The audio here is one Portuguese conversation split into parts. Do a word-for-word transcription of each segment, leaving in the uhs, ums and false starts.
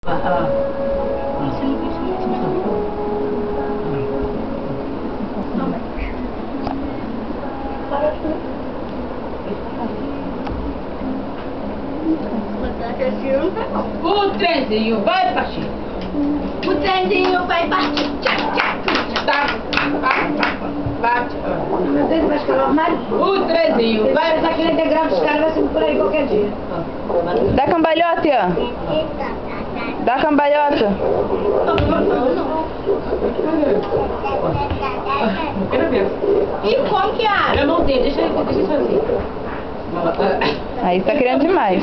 Ah, ah. O trenzinho vai partir. O trenzinho vai partir. Tá, bate. Você vai escalar o armário? O trenzinho vai Essa aqui na integral dos caras vai ser por aí qualquer dia. Dá cambalhota, ó. Dá cambalhota. Quero ver. E como que abre? Eu não tenho, deixa ele deixa ele sozinho. Aí tá querendo demais.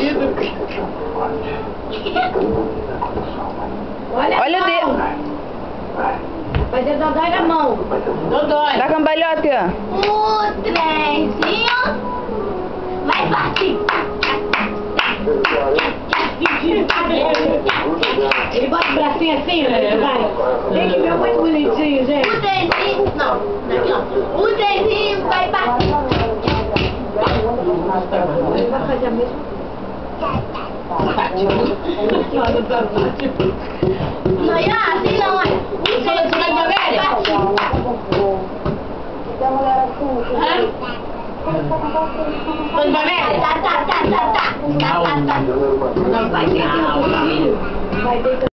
Olha, Olha o dedo. fazer dodói na mão. Dodói. Dá cambalhota, ó. O trenzinho vai partir. Ele bota o bracinho assim, né? Vai. Tem que ver muito bonitinho, gente. O trenzinho, não, daqui ó. O trenzinho vai partir. Ele vai fazer a mesma. Não, é assim não, é. O trenzinho vai partir. Foi pra ver? Tá, tá, tá, tá, tá. Tá, tá, tá. Não vai ter que. Vai ter que.